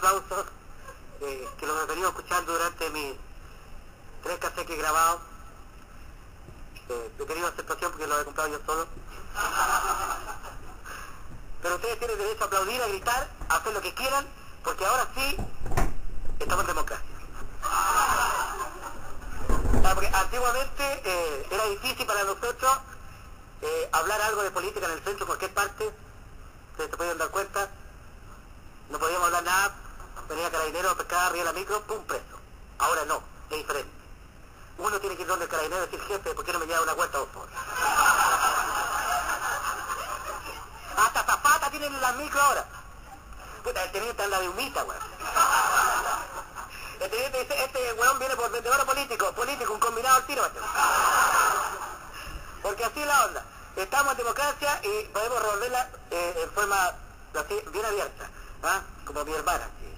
aplausos que los he venido escuchando durante mis 3 cassettes que he grabado. He tenido aceptación porque los he comprado yo solo. Pero ustedes tienen derecho a aplaudir, a gritar, a hacer lo que quieran, porque ahora sí estamos en democracia. Porque antiguamente era difícil para nosotros hablar algo de política en el centro, en cualquier parte. Ustedes se podían dar cuenta. No podíamos hablar nada. Venía carabinero a pescar arriba de la micro, pum, preso. Ahora no, es diferente. Uno tiene que ir donde el carabinero y decir, jefe, ¿por qué no me lleva una cuenta, por favor? Hasta zapata tienen en las micro ahora. Puta, el teniente anda de humita, weón. El teniente dice, este weón viene por vendedor político, un combinado al tiro. Porque así es la onda. Estamos en democracia y podemos revolverla en forma así, bien abierta, ¿ah? Como mi hermana. ¿Sí?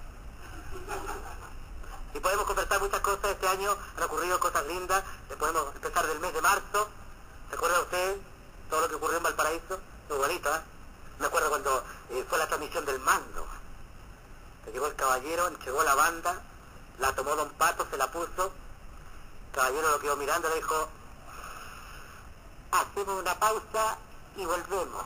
Y podemos conversar muchas cosas. Este año han ocurrido cosas lindas. Podemos empezar del mes de marzo. ¿Se acuerda usted todo lo que ocurrió en Valparaíso? Muy bonito, ¿eh? Me acuerdo cuando fue la transmisión del mando. Que llegó el caballero, entregó la banda, la tomó Don Pato, se la puso. El caballero lo quedó mirando y le dijo, hacemos una pausa y volvemos.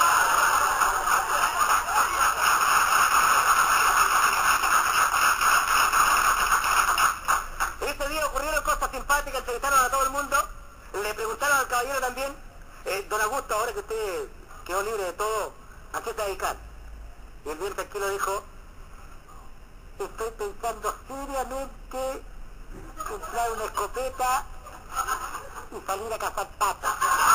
Ese día ocurrieron cosas simpáticas, entrevistaron a todo el mundo, le preguntaron al caballero también, don Augusto, ahora que usted quedó libre de todo, ¿a qué se dedica? Y él bien tranquilo dijo, estoy pensando seriamente comprar una escopeta y salir a cazar patas.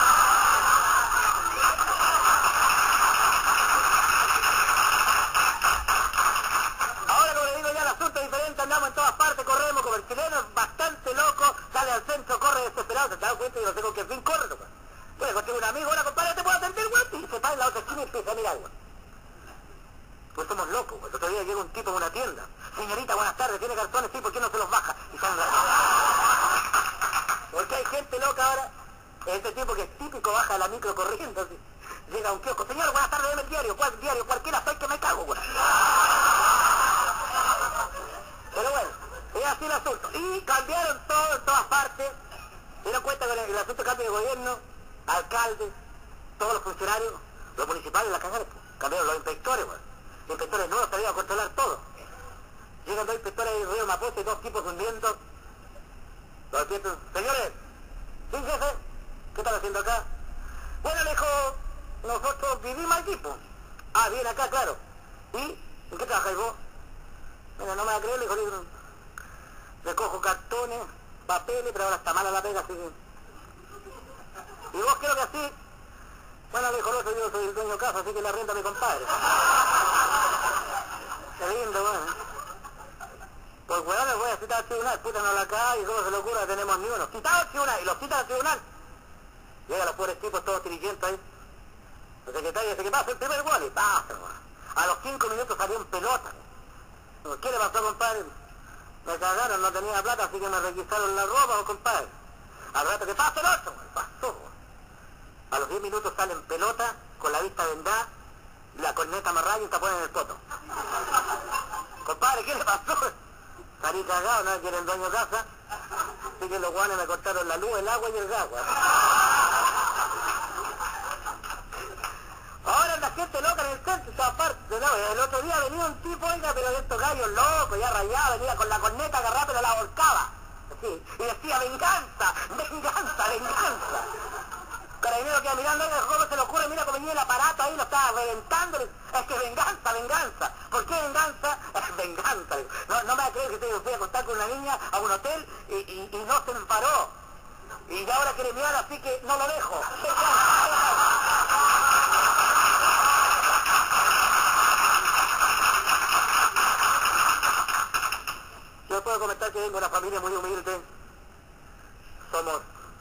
Ahora, como le digo ya, el asunto es diferente, andamos en todas partes, corremos, como el chileno es bastante loco, sale al centro, corre desesperado, se da cuenta y no sé con qué fin corre, ¿no? Pues contigo un amigo, ahora compadre, ¿te puedo atender, güey? Y se para en la otra esquina y empieza a mirar, güey. Pues somos locos, güey. El otro día llega un tipo en una tienda. Señorita, buenas tardes, ¿tiene cartones? Sí, ¿por qué no se los baja? Y salen porque hay gente loca ahora. Este tipo que es típico baja la micro corriendo. Así. Llega a un kiosco. Señor, buenas tardes, deme el diario. ¿Cuál diario? Cualquiera, soy que me cago, güey. Pero bueno, es así el asunto. Y cambiaron todo en todas partes. Se dieron cuenta que el asunto cambio de gobierno, alcaldes, todos los funcionarios, los municipales, la cagaron. Cambiaron los inspectores, güey. Los inspectores nuevos sabían a controlar todo. Llegan 2 inspectores de Río Mapocho y 2 tipos durmiendo. Los despiertan, señores, sí, jefe, ¿qué están haciendo acá? Bueno, le dijo, nosotros vivimos aquí, pues. Ah, bien, acá, claro. ¿Y en qué trabajáis vos? Bueno, no me va a creer, le dijo, recojo cartones, papeles, pero ahora está mala la pega, así que... ¿Y vos qué es lo que así? Bueno, le dijo, yo soy el dueño de casa, así que le arrienda a mi compadre. Qué lindo, bueno. Pues weón, les voy a citar al tribunal, puta no la calle, ¿cómo se le ocurre? Tenemos ni uno. Citado al tribunal, y los citan al tribunal. Llegan los pobres tipos todos tirillentos ahí. El secretario dice que pasa el primer gol y pasa, weón. A los 5 minutos salió en pelota. ¿Qué le pasó, compadre? Me cagaron, no tenía plata, así que me requisaron la ropa, compadre. Al rato que pasa el otro, weón, pasó, weón. A los 10 minutos sale en pelota, con la vista vendada, la corneta amarrada y un tapón en el poto. Compadre, ¿qué le pasó? Salí cagado, no quieren dueño de casa. Así que los guanes me cortaron la luz, el agua y el gas, weón. Ahora la gente loca en el centro, esa parte, ¿no? El otro día venía un tipo, oiga, pero de estos gallos locos, ya rayado, venía con la corneta agarrada, pero la volcaba. Así, y decía, venganza, venganza, venganza. Carabinero queda mirando, ¿cómo se le ocurre? Mira cómo venía el aparato ahí, lo estaba reventando. Es que venganza, venganza. ¿Por qué venganza? Venganza. No me va a creer que se fui a acostar con una niña a un hotel y no se me paró. Y ahora quiere mirar, así que no lo dejo. Yo puedo comentar que vengo de una familia muy humilde. Somos...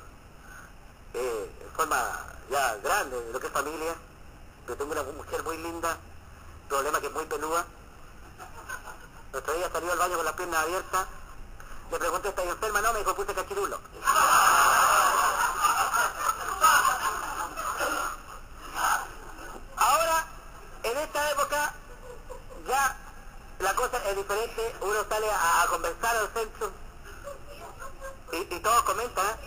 en forma ya grande de lo que es familia, pero tengo una mujer muy linda, problema que es muy peluda. El otro día salió al baño con las piernas abiertas, le pregunté, ¿estás enferma? No, me dijo, puse cachirulo. Ahora, en esta época, ya la cosa es repente uno sale a conversar al centro y todos comentan, ¿eh?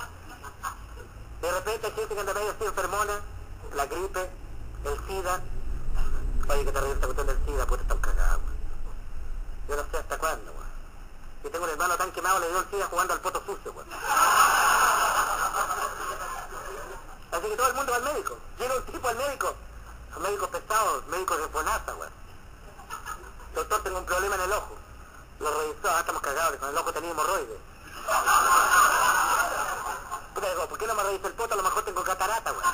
De repente hay gente que anda medio así enfermona, la gripe, el SIDA. Oye, que te ríes esta cuestión del SIDA, puta, están cagados. Yo no sé hasta cuándo, weón. Yo tengo un hermano tan quemado, le dio el SIDA jugando al poto sucio, weón. Así que todo el mundo va al médico. Llega un tipo al médico. Son médicos pesados, médicos de FONASA, weón. Doctor, tengo un problema en el ojo. Lo revisó, estamos cagados, con el ojo tenía hemorroides. Puta, digo, ¿por qué no me revisa el poto? A lo mejor tengo catarata, weón.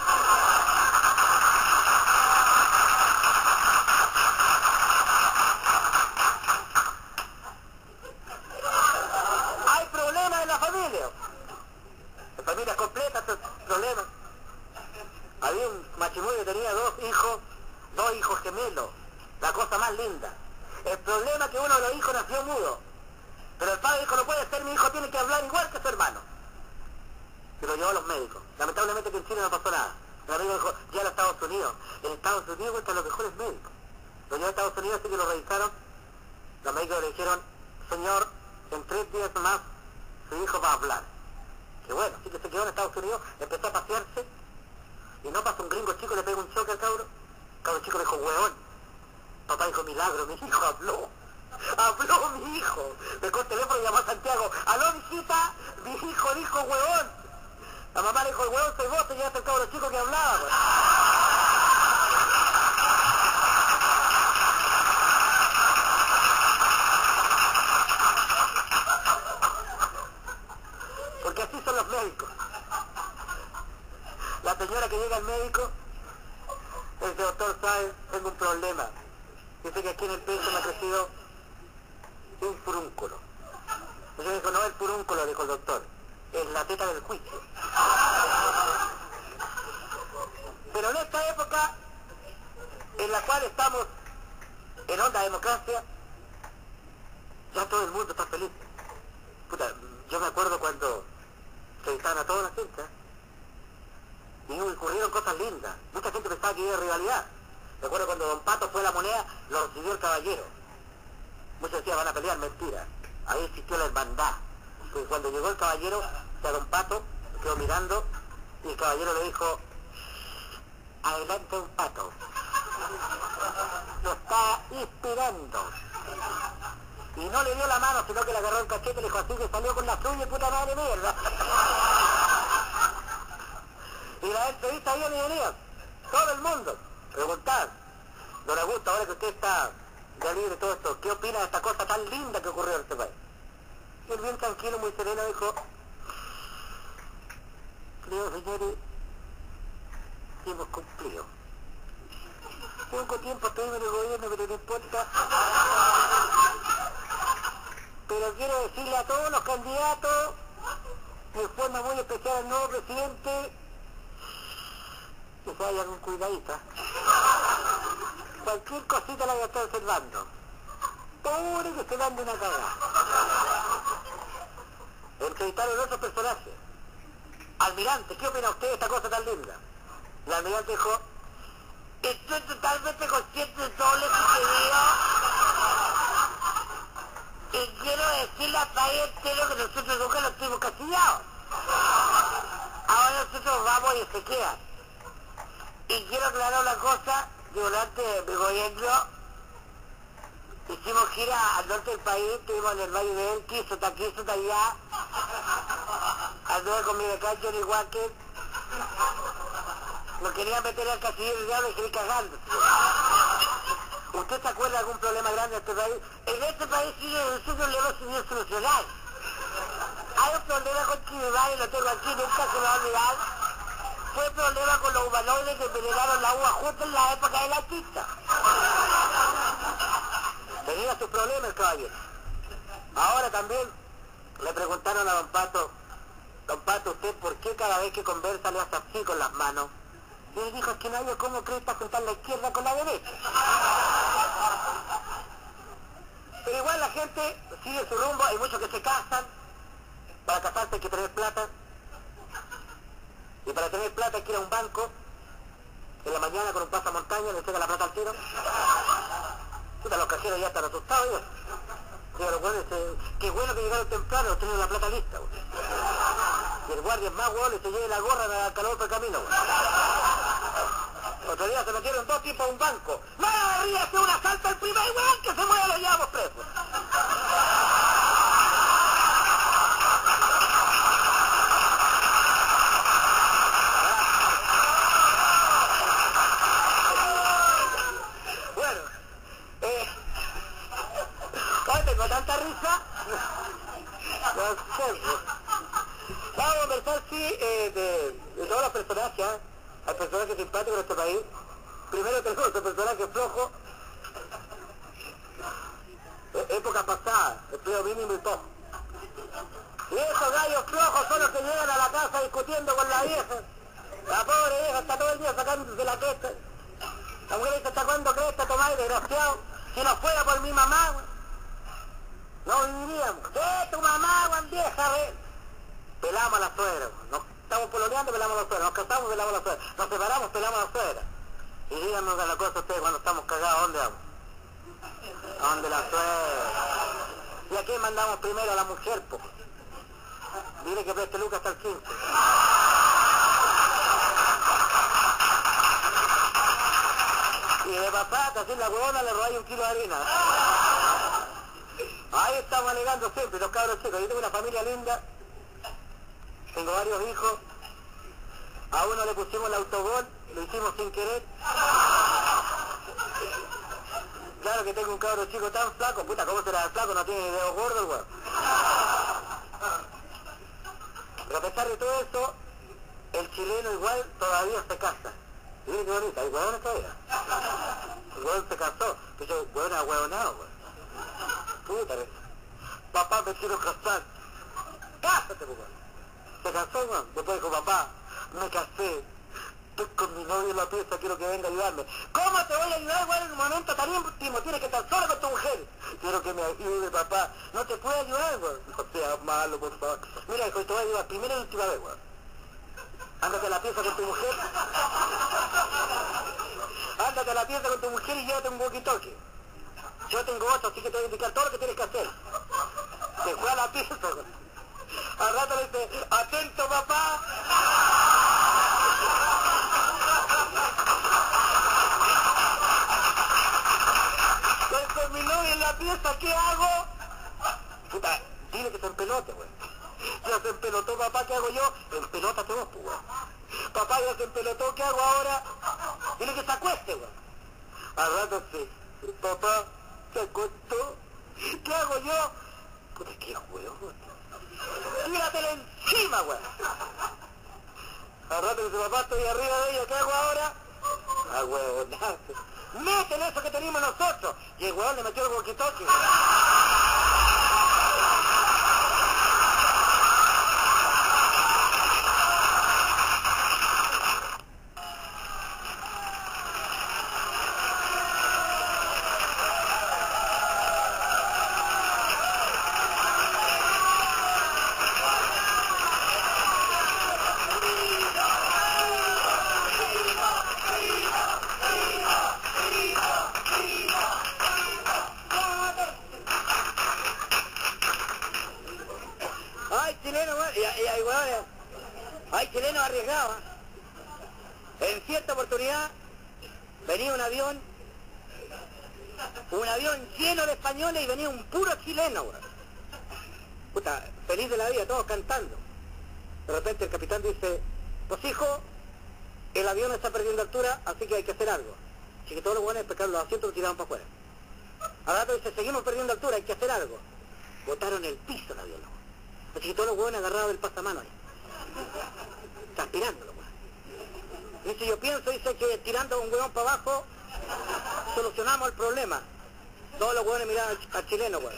Hay problemas en la familia. En familias completas, problemas. Había un matrimonio que tenía dos hijos gemelos. La cosa más linda. El problema es que uno de los hijos nació mudo. Pero el padre dijo, no puede ser, mi hijo tiene que hablar igual que su hermano. Y lo llevó a los médicos. Lamentablemente que en Chile no pasó nada. El amigo dijo, ya a Estados Unidos. En Estados Unidos están los mejores médicos. Lo llevó a Estados Unidos, así que lo revisaron. Los médicos le dijeron, señor, en 3 días más su hijo va a hablar. Que bueno, así que se quedó en Estados Unidos, empezó a pasearse. Y no pasó un gringo chico, le pega un choque al cabro. El cabro chico le dijo, hueón. Papá dijo, milagro, mi hijo habló. Habló mi hijo. Me cogió el teléfono y llamó a Santiago. Aló, mijita, mi hijo dijo, hueón. La mamá le dijo, el hueón soy vos, te llevaste el cabro chico que hablaba, pues. Porque así son los médicos. La señora que llega al médico, dice, doctor, ¿sabe? Tengo un problema. Dice que aquí en el pecho me ha crecido un furúnculo. Yo dijo, no es el furúnculo, dijo el doctor, es la teta del juicio. Pero en esta época, en la cual estamos en onda democracia, ya todo el mundo está feliz. Puta, yo me acuerdo cuando entrevistaban a toda la gente, y ocurrieron cosas lindas. Mucha gente pensaba que había rivalidad. Recuerdo cuando Don Pato fue a La Moneda, lo recibió el caballero. Muchos decían, van a pelear, mentira. Ahí existió la hermandad. Porque cuando llegó el caballero, a Don Pato, quedó mirando, y el caballero le dijo, adelante Don Pato. Lo está inspirando. Y no le dio la mano, sino que le agarró el cachete y le dijo, así que salió con la suya, puta madre mierda. Y la entrevista había ni venía. Todo el mundo. Preguntar, don Augusto, ahora que usted está ya libre de todo esto, ¿qué opina de esta cosa tan linda que ocurrió en este país? Y él bien tranquilo, muy sereno, dijo, creo, señores, que hemos cumplido. Poco tiempo estuvimos en el gobierno, pero no importa. Pero quiero decirle a todos los candidatos, de forma muy especial al nuevo presidente, que se vayan con cuidadita. Cualquier cosita la voy a estar observando. Pobre que se dan de una cagada. Entrevistaron otros personajes. Almirante, ¿qué opina usted de esta cosa tan linda? El almirante dijo, estoy totalmente consciente de todo lo que sucedió. Y quiero decirle al país entero que nosotros nunca nos estuvimos castigados. Ahora nosotros vamos y se quedan. Y quiero aclarar una cosa, que durante mi gobierno hicimos gira al norte del país, estuvimos en el Valle de Elqui, Sotaquí, allá, anduve con mi becario Johnny Walker, lo quería meter al casillero y ya me quedé cagando. ¿Usted se acuerda de algún problema grande en este país? En este país sí nosotros le hemos podido solucionar. Hay un problema con Chivimari, lo tengo aquí, nunca se me va a olvidar. Fue problema con los humanoides que envenenaron la uva justo en la época de la chicha. Tenía sus problemas el caballero. Ahora también le preguntaron a don Pato, ¿usted por qué cada vez que conversa le hace así con las manos? Y él dijo, es que no hay cómo crees para juntar la izquierda con la derecha. Pero igual la gente sigue su rumbo, hay muchos que se casan, para casarse hay que tener plata. Y para tener plata hay que ir a un banco, en la mañana con un pasamontaña le entrega la plata al tiro. Puta, los cajeros ya están asustados, ¿no? Sí, los buenos, qué bueno que llegaron temprano, tienen la plata lista, güey. Y el guardia es más hueón y se lleve la gorra al calor del camino, güey. Otro día se metieron 2 tipos a un banco. ¡No, ríase un asalto al primer weón que se mueva, lo llevamos preso! Bueno, hoy tengo tanta risa. No sé, pues. Vamos a conversar, sí, de todos los personajes, ¿eh? Hay personajes simpáticos en este país. Primero tenemos el personaje flojo. Época pasada, empleo mínimo y todo. Y esos gallos flojos son los que llegan a la casa discutiendo con la vieja. La pobre vieja está todo el día sacándose la cresta. La mujer dice, ¿hasta cuándo cresta tomáis, desgraciado? Si no fuera por mi mamá, no viviríamos. ¿Qué? Tu mamá, Juan vieja, pelamos a la suegra. Nos estamos poloneando, pelamos a la suegra. Nos casamos, pelamos a la suegra. Nos separamos, pelamos a la suegra. Y díganos de la cosa ustedes cuando estamos cagados, ¿a dónde vamos? ¿A dónde la suegra? ¿Y a quién mandamos primero? A la mujer, po. Dile que preste Lucas hasta el 15. Y de pasada, así la huevona le robáis 1 kilo de harina. Ahí estamos alegando siempre, los cabros chicos. Yo tengo una familia linda, tengo varios hijos. A uno le pusimos el autogol, lo hicimos sin querer. Claro que tengo un cabro chico tan flaco, puta, ¿cómo será el flaco? No tiene dedos gordos, el weón. Pero a pesar de todo eso, el chileno igual todavía se casa. Miren qué bonita, hay huevones todavía. El huevón se casó, pero el huevón era huevonado, weón. Puta, papá me quiero casar. Cásate, weón. Se casó, weón. Después dijo, papá, me casé. Estoy con mi novio en la pieza, quiero que venga a ayudarme. ¿Cómo te voy a ayudar, weón, en un momento tan íntimo? Tienes que estar solo con tu mujer. Quiero que me ayude, papá. No te puedo ayudar, weón. No seas malo, por favor. Mira, hijo, te voy a ayudar primera y última vez, weón. Ándate a la pieza con tu mujer. Ándate a la pieza con tu mujer y llévate un walkie-talkie. Yo tengo 8, así que te voy a indicar todo lo que tienes que hacer. Se fue a la pieza, weón. Al rato le dice, atento, papá. Estoy con mi novia en la pieza, ¿qué hago? Puta, dile que se empelote, güey. Ya se empelotó, papá, ¿qué hago yo? Empelótate vos, pues, güey. Papá, ya se empelotó, ¿qué hago ahora? Dile que se acueste, güey. Al rato sí. Papá, se acostó. ¿Qué hago yo? Puta, qué juego, güey. Tíratele encima, güey. Al rato dice, papá, estoy arriba de ella, ¿qué hago ahora? Ah, huevonazo. Métele eso que teníamos nosotros. Y el huevón le metió el walkie-talkie. Hay chilenos arriesgados. En cierta oportunidad venía un avión lleno de españoles y venía un puro chileno, güey. Puta, feliz de la vida, todos cantando. De repente el capitán dice, pues hijo, el avión está perdiendo altura, así que hay que hacer algo. Así que todos los buenos pescaron los asientos y los tiraron para afuera. Al rato dice, seguimos perdiendo altura, hay que hacer algo. Botaron el piso el avión, güey. Así que todos los buenos agarrados del pasamano ahí. Transpirándolo, güey. Dice, yo pienso, dice que tirando un huevón para abajo solucionamos el problema. Todos los huevones miraban al chileno, güey.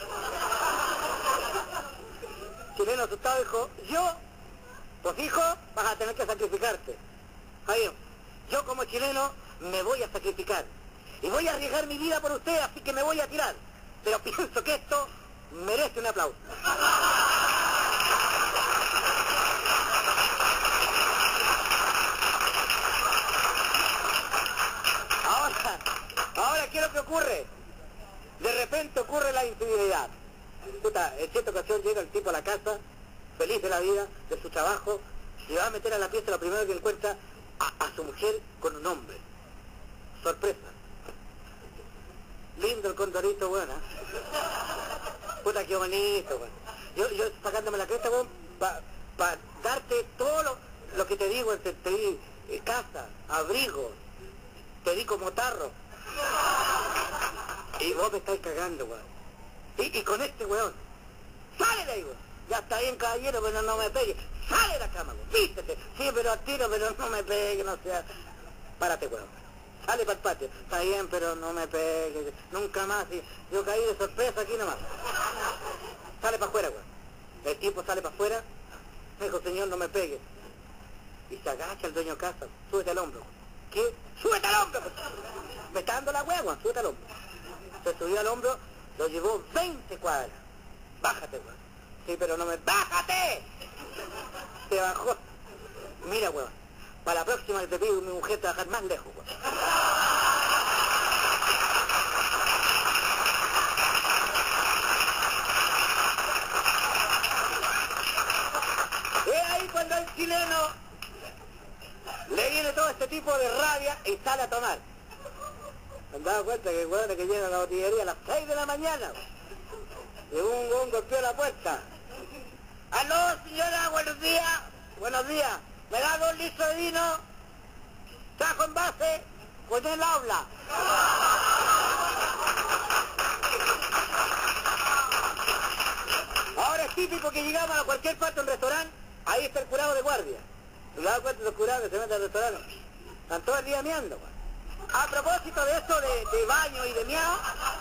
Chileno asustado dijo, pues hijo, vas a tener que sacrificarte. Ahí, yo como chileno me voy a sacrificar. Y voy a arriesgar mi vida por usted, así que me voy a tirar. Pero pienso que esto merece un aplauso. Ahora, ¿qué es lo que ocurre? De repente ocurre la infidelidad. Puta, en cierta ocasión llega el tipo a la casa, feliz de la vida, de su trabajo, y va a meter a la pieza, lo primero que encuentra a su mujer con un hombre. Sorpresa. Lindo el condorito, bueno. Puta, qué bonito, weón. Yo sacándome la cresta, weón, para darte todo lo que te digo, te di casa, abrigo, te di como tarro. Y vos me estás cagando, weón. Y con este weón, sale de ahí, weón. Ya está bien, caballero, pero no me pegue. Sale de la cama, weón. Vístete. Sí, pero a tiro, pero no me pegue, no sea. Párate, weón. Sale para el patio. Está bien, pero no me pegue. Nunca más. Yo caí de sorpresa aquí nomás. Sale para afuera, weón. El tipo sale para afuera. Me dijo, señor, no me pegue. Y se agacha el dueño de casa. Súbete al hombro. ¿Qué? ¡Súbete al hombro! Me está dando la hueá, súbete al hombro. Se subió al hombro, lo llevó 20 cuadras. Bájate, weón. Sí, pero no me... ¡Bájate! Se bajó. Mira, weón. Para la próxima que te pido mi mujer trabajar más lejos, weón. Es ahí cuando el chileno le viene todo este tipo de rabia y sale a tomar. ¿Me han dado cuenta que el weón que llega a la botillería a las 6 de la mañana? Llegó un weón, golpeó la puerta. ¡Aló, señora! ¡Buenos días! ¡Buenos días! ¿Me da 2 litros de vino? ¿Trajo envase? Pues él habla. Ahora es típico que llegamos a cualquier parte de un restaurante, ahí está el curado de guardia. ¿Te das cuenta de los curados que se meten al restaurante? Están todo el día meando, weón. A propósito de esto de baño y de miau,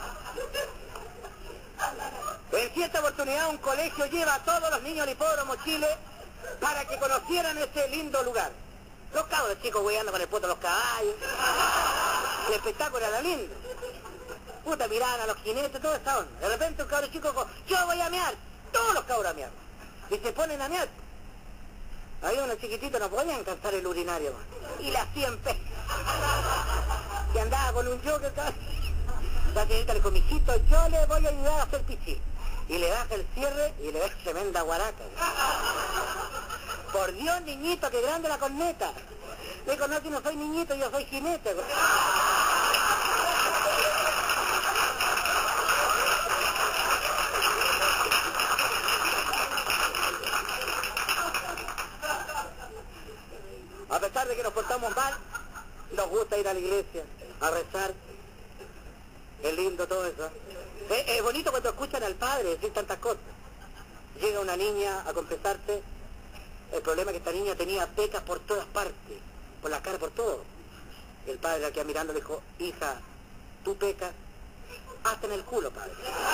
en cierta oportunidad un colegio lleva a todos los niños al hipódromo Chile para que conocieran ese lindo lugar. Los cabros chicos weando con el poto de los caballos. El espectáculo era lindo. Puta, miraban a los jinetes, todo esa onda. De repente un cabro chico dijo, yo voy a mear. Todos los cabros a mear. Y se ponen a mear. Ahí unos chiquititos no podían alcanzar el urinario, man. Y la hacían pe... Que andaba con un yoke, la señorita le dijo, mijito, yo le voy a ayudar a hacer pichí. Y le baja el cierre y le da tremenda guaraca. Por Dios, niñito, que grande la corneta. Le dijo, no, que no soy niñito, yo soy jinete. A pesar de que nos portamos mal, nos gusta ir a la iglesia, a rezar. Es lindo todo eso. Es bonito cuando escuchan al padre decir tantas cosas. Llega una niña a confesarse. El problema es que esta niña tenía pecas por todas partes, por la cara, por todo. El padre la queda mirando le dijo, hija, tú pecas, hasta en el culo, padre.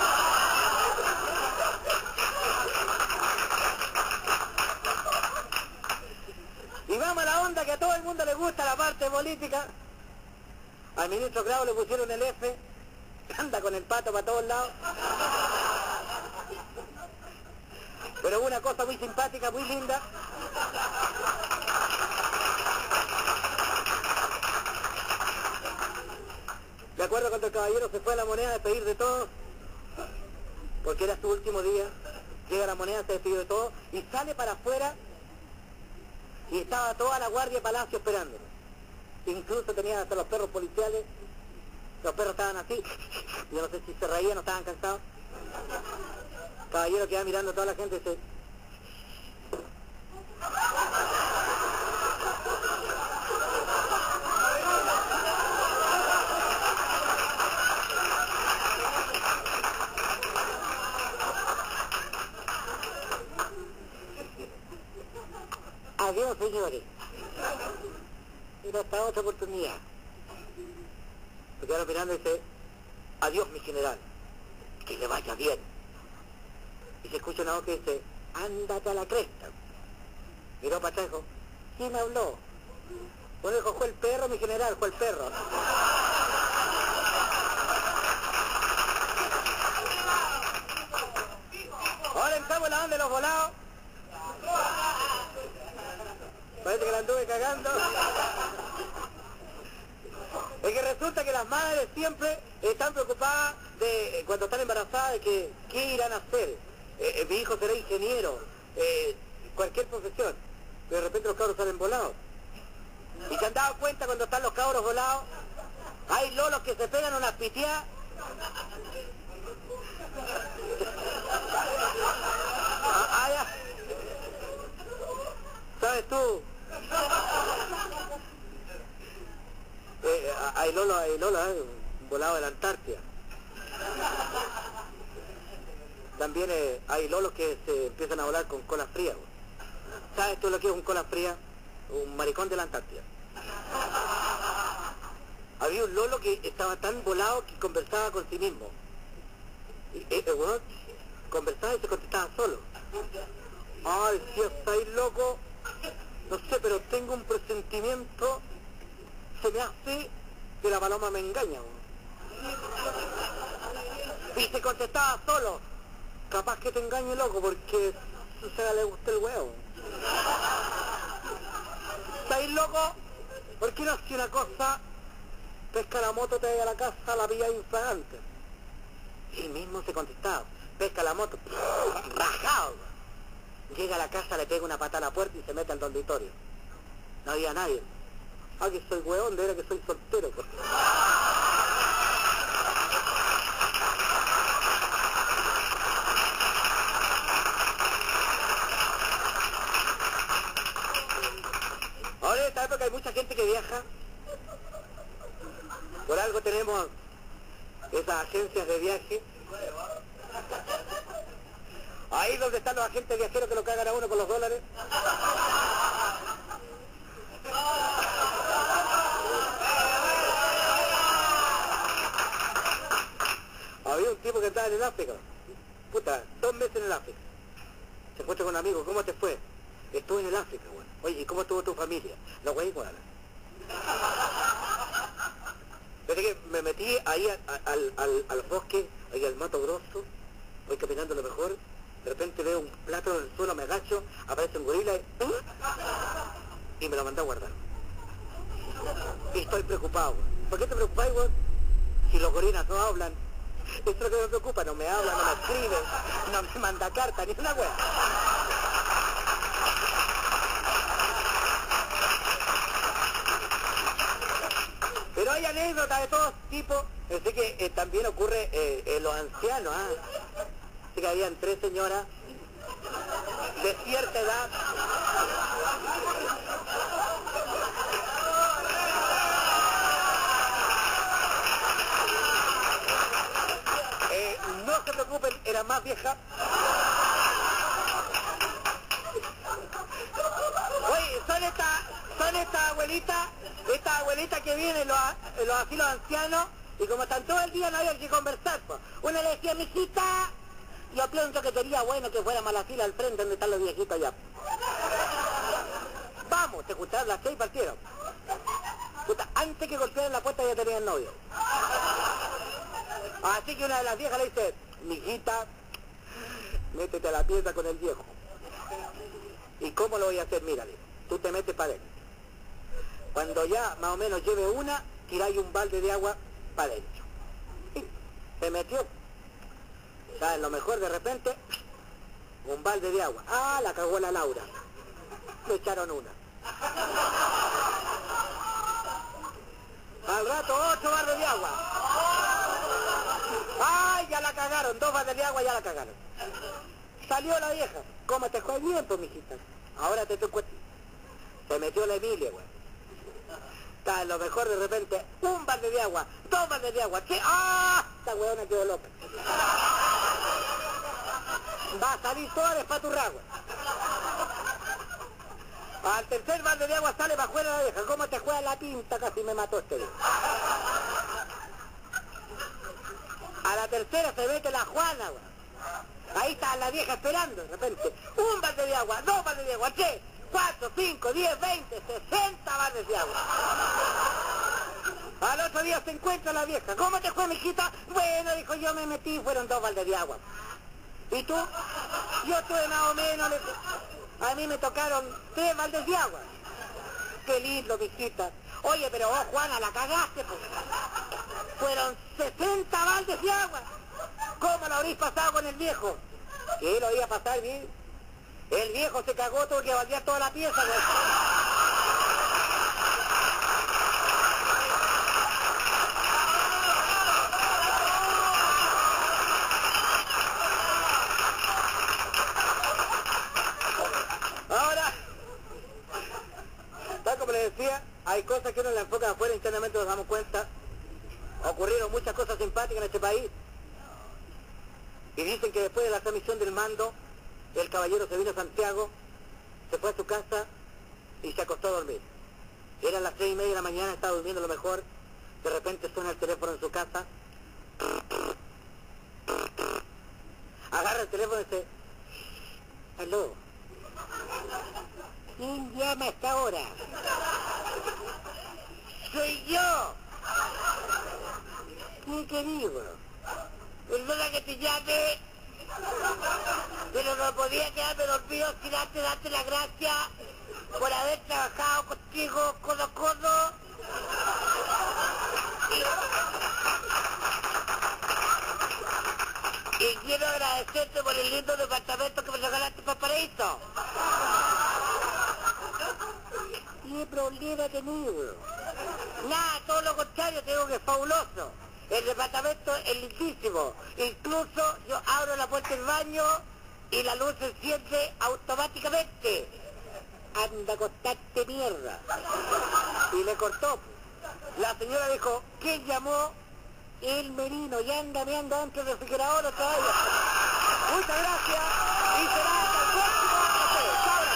Y vamos a la onda que a todo el mundo le gusta la parte política. Al ministro Grau le pusieron el F, anda con el pato para todos lados. Pero una cosa muy simpática, muy linda. Me acuerdo cuando el caballero se fue a la Moneda a despedir de todo, porque era su último día. Llega a la Moneda, se despidió de todo y sale para afuera y estaba toda la guardia de Palacio esperándolo. Incluso tenían hasta los perros policiales. Los perros estaban así, yo no sé si se reían o estaban cansados. Caballero queda mirando a toda la gente y dice, adiós, señores. Pero hasta otra oportunidad. Se quedaron mirando y dice, adiós, mi general. Que le vaya bien. Y se escucha una voz que dice, ándate a la cresta. Miró para atrás y dijo, ¿quién habló? Bueno, dijo, fue el perro, mi general, fue el perro. Ahora entramos en la onda de los volados. Parece que la anduve cagando. Es que resulta que las madres siempre están preocupadas de, cuando están embarazadas, de que qué irán a hacer. mi hijo será ingeniero, cualquier profesión. Pero de repente los cabros salen volados. ¿Y se han dado cuenta cuando están los cabros volados? Hay lolos que se pegan unas piteadas. ¿Sabes tú? Hay lolos, volado de la Antártida. También hay lolos que se empiezan a volar con cola fría. ¿Sabes tú lo que es un cola fría? Un maricón de la Antártida. Había un lolo que estaba tan volado que conversaba con sí mismo. Bueno, conversaba y se contestaba solo. Ay, si estáis loco, no sé, pero tengo un presentimiento, se me hace que la paloma me engaña. Y se contestaba solo. Capaz que te engañe, loco, porque a le gusta el huevo. ¿Estáis loco? ¿Por qué no hace una cosa? Pesca la moto, te llega a la casa, la pilla infragante. Y él mismo se contestaba. Pesca la moto, rajado. Llega a la casa, le pega una patada a la puerta y se mete al dormitorio. No había nadie. Ah, que soy hueón, de verdad que soy soltero. Ahora en esta época hay mucha gente que viaja. Por algo tenemos esas agencias de viaje. Ahí donde están los agentes viajeros que lo cagan a uno con los dólares. Había un tipo que estaba en el África. Puta, 2 meses en el África. Se encuentra con un amigo, ¿cómo te fue? Estuve en el África, bueno. Oye, ¿y cómo estuvo tu familia? Los güeyes igual. Desde que me metí ahí al bosque, ahí al Mato Grosso, voy caminando lo mejor, de repente veo un plato en el suelo, me agacho, aparece un gorila y me lo mandé a guardar. Y estoy preocupado. ¿Por qué te preocupáis, güey? Si los gorilas no hablan, eso es lo que me preocupa, no me hablan, no me escriben, no me manda carta, ni una güey. Pero hay anécdotas de todos tipos. Sé que también ocurre en los ancianos. Sé que habían 3 señoras de cierta edad. No se preocupen, eran más viejas. Oye, son estas abuelitas que vienen los asilos ancianos y como están todo el día no había que conversar, pues. Una le decía, mijita, yo pienso que sería bueno que fuéramos a la fila al frente donde están los viejitos allá. Vamos, se juntaron las 6 y partieron. Puta, antes que golpearan la puerta ya tenían novio. Así que una de las viejas le dice, mijita, métete a la pieza con el viejo. ¿Y cómo lo voy a hacer? Mírale, tú te metes para adentro. Cuando ya más o menos lleve una, tiráis un balde de agua para adentro. Y se metió. ¿Sabes? Lo mejor de repente, un balde de agua. Ah, la cagó la Laura. Le echaron una. Al rato 8 baldes de agua. ¡Ay, ya la cagaron! 2 baldes de agua ya la cagaron. Salió la vieja. ¿Cómo te fue bien, pues, mijita? Ahora te toco a ti. Se metió la Emilia, güey. Está lo mejor de repente, un balde de agua, 2 baldes de agua. ¿Qué? ¡Ah! Esta weona quedó loca. Va a salir toda despaturrada, güey. Al tercer balde de agua sale para afuera la vieja. ¿Cómo te juega la pinta? Casi me mató este día. A la tercera se mete la Juana, güey. Ahí está la vieja esperando, de repente. Un balde de agua, 2 baldes de agua, 3, 4, 5, 10, 20, 60 baldes de agua. Al otro día se encuentra la vieja. ¿Cómo te fue, mijita? Bueno, dijo, yo me metí, fueron 2 baldes de agua. ¿Y tú? Yo estuve más o menos, a mí me tocaron 3 baldes de agua. Qué lindo, mijita. Oye, pero vos, Juana, la cagaste, pues. Fueron 60 baldes de agua. ¿Cómo lo habréis pasado con el viejo? Que lo iba a pasar bien. El viejo se cagó, tuvo que valdear toda la pieza, güey. Ahora, tal como les decía, hay cosas que uno la enfoca de afuera, internamente nos damos cuenta. Ocurrieron muchas cosas simpáticas en este país. Y dicen que después de la transmisión del mando, el caballero se vino a Santiago, se fue a su casa y se acostó a dormir. Eran las 3:30 de la mañana, estaba durmiendo lo mejor. De repente suena el teléfono en su casa. Agarra el teléfono y dice: aló, ¿quién llama a esta hora? ¡Soy yo! ¿Qué querido? Perdona que te llame, pero no podía quedarme dormido sin antes darte las gracias por haber trabajado contigo codo a codo. Y quiero agradecerte por el lindo departamento que me regalaste para Paraíso. ¿Qué problema tenido? Nada, todo lo contrario, tengo que es fabuloso. El departamento es lindísimo. Incluso yo abro la puerta del baño y la luz se enciende automáticamente. Anda a acostarte, mierda. Y le cortó. La señora dijo: ¿quién llamó? El Merino, y anda meando antes del refrigerador otra vez. Muchas gracias y será hasta el próximo. Chao.